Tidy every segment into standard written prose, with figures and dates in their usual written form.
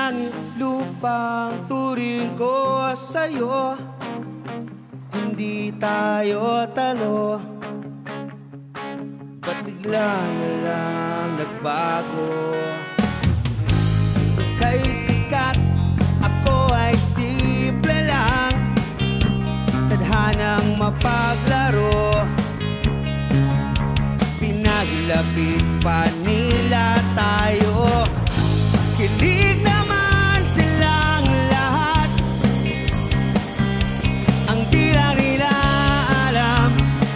langit lupang turing ko sa'yo. Hindi tayo talo, ba't bigla na lang nagbago? Ika'y sikat, ako ay simple lang, tadhanang mapaglaro. Pinaglapit pa nila tayo, kilig naman silang lahat. Ang di lang nila alam,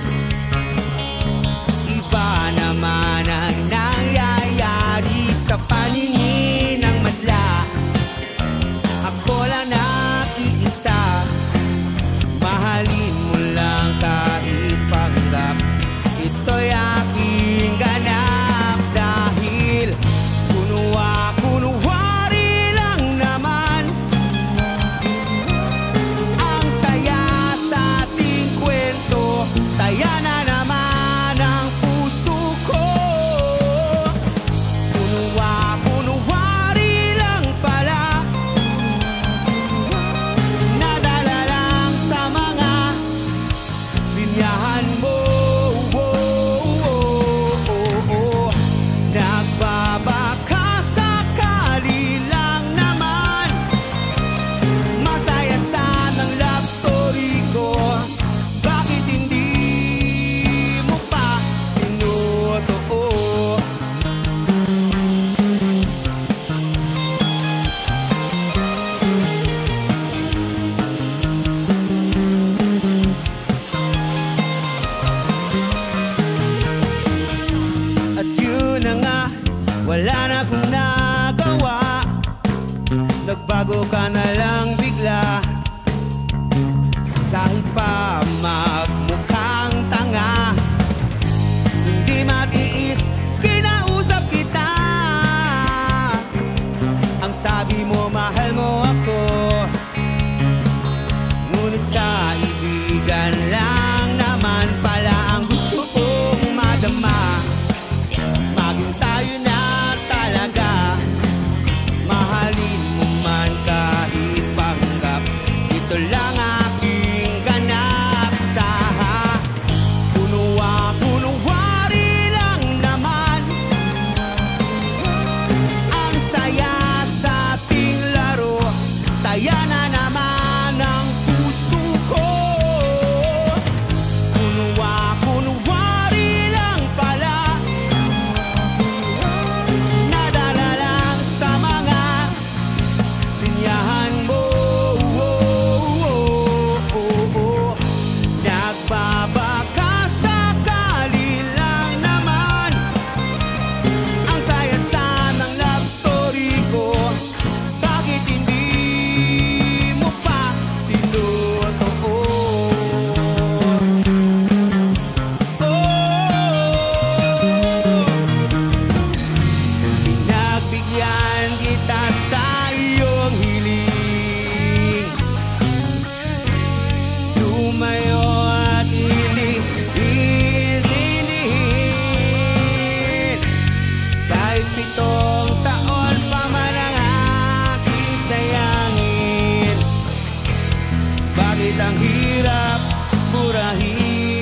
iba naman ang nangyayari sa paningin ng madla. Ako lang nag-iisa, mahalin mo lang kahit panggap. Ito'y aking ganap dahil kunwari lang naman. Ang saya sa ating kwento, taya na naman ang puso ko. Kunwari lang pala, nadala lang sa mga linyahan mo. Nagbabaka sakali lang naman, masaya sana ang love story ko. Bakit hindi mo pa tinutuo? At yun na nga, wala na akong nagawa, nagbago ka na lang bigla. Kahit pa magmukhang tanga, hindi matiis, kinausap kita. Ang sabi mo, mahal mo ako, ngunit kaibigan lang naman pala ang gusto kong madama. Maging tayo na talaga, mahalin mo man kahit panggap. Ito lang aking ganap sa kunwari lang naman. Ang saya sa ating laro, taya na naman ang puso ko. Kunwari lang pala, nadala lang sa mga linyahan mo. Nagbabaka sakali lang naman, ang saya sana ng love story ko. Bakit hindi mo pa tinutuo? Pinagbigyan kita sa iyong hiling, lumayo at hilingin. Kahit 7 taon pa man ang aking sayangin, bakit ang hirap burahin?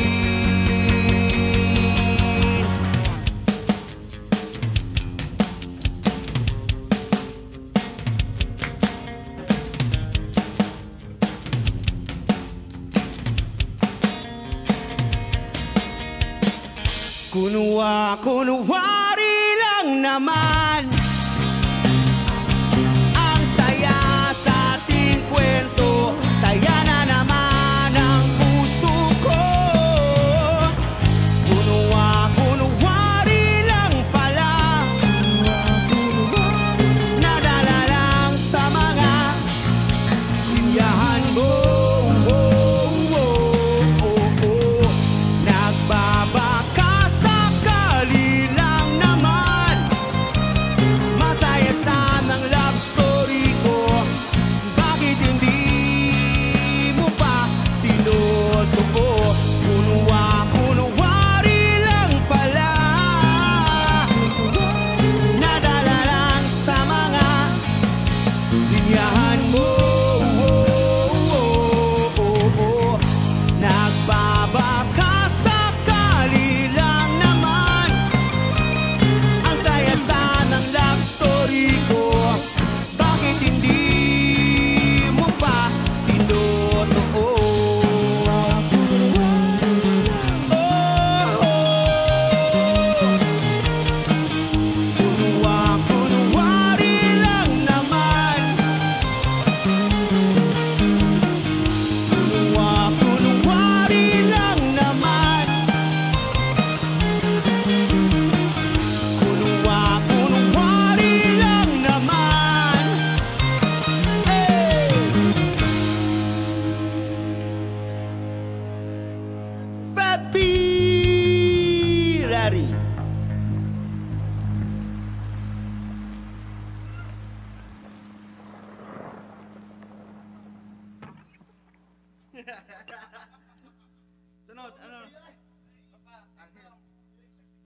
Kunwari lang naman, ang saya sa ating kwento, taya na naman ang puso ko. Kunwari lang pala, nadala lang sa mga linyahan mo. Nagbabaka sakali lang naman, Sunod, ano?